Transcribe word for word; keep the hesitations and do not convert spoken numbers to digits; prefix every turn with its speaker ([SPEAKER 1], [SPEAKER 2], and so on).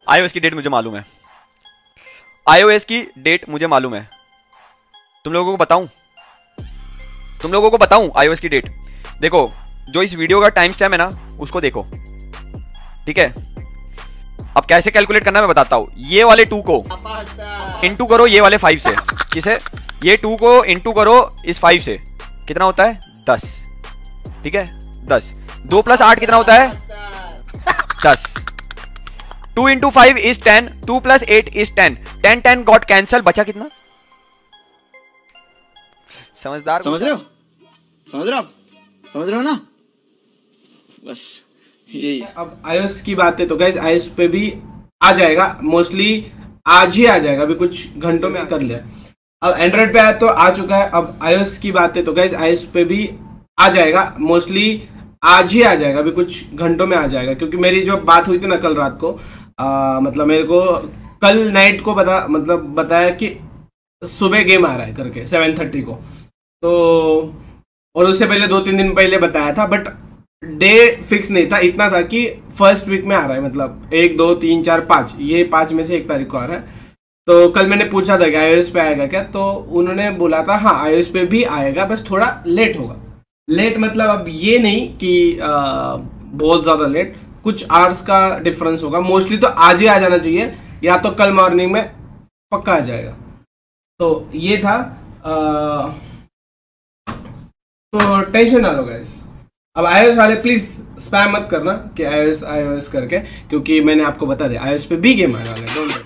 [SPEAKER 1] IOS की date मुझे मालूम है, आईओएस की डेट मुझे मालूम है। तुम लोगों को बताऊं, तुम लोगों को बताऊं आईओएस की डेट। देखो जो इस वीडियो का टाइम स्टैम्प है ना उसको देखो, ठीक है। अब कैसे कैलकुलेट करना मैं बताता हूं। ये वाले टू को इंटू करो ये वाले फाइव से, किसे, ये टू को इंटू करो इस फाइव से, कितना होता है दस, ठीक है दस। दो प्लस आठ कितना होता है दस। Two into five is ten, two plus eight is ten, ten ten got cancel, बचा कितना? समझदार,
[SPEAKER 2] समझ रहे हो, समझ रहे हो आप, समझ रहे हो ना, बस यही।
[SPEAKER 3] अब आईओएस की बात है तो गाइस आईओएस पे भी आ जाएगा, मोस्टली आज ही आ जाएगा, अभी कुछ घंटों में कर लिया। अब एंड्रॉइड पे आया तो आ चुका है। अब आईओएस की बात है तो गाइस आईओएस पे भी आ जाएगा, मोस्टली आज ही आ जाएगा, अभी कुछ घंटों में आ जाएगा। क्योंकि मेरी जो बात हुई थी ना कल रात को, आ, मतलब मेरे को कल नाइट को बता मतलब बताया कि सुबह गेम आ रहा है करके सेवन थर्टी को, तो और उससे पहले दो तीन दिन पहले बताया था, बट डे फिक्स नहीं था। इतना था कि फर्स्ट वीक में आ रहा है, मतलब एक दो तीन चार पाँच, ये पाँच में से एक तारीख को आ रहा है। तो कल मैंने पूछा था कि आईओएस पे आएगा क्या, तो उन्होंने बोला था हाँ आईओएस पे भी आएगा, बस थोड़ा लेट होगा। लेट मतलब अब ये नहीं कि आ, बहुत ज़्यादा लेट, कुछ आवर्स का डिफरेंस होगा। मोस्टली तो आज ही आ जाना चाहिए, या तो कल मॉर्निंग में पक्का आ जाएगा। तो ये था, आ, तो टेंशन ना लो गाइस। अब आईओएस वाले प्लीज स्पैम मत करना कि आईओएस आईओएस करके, क्योंकि मैंने आपको बता दिया आईओएस पे भी गेम आने वाला है।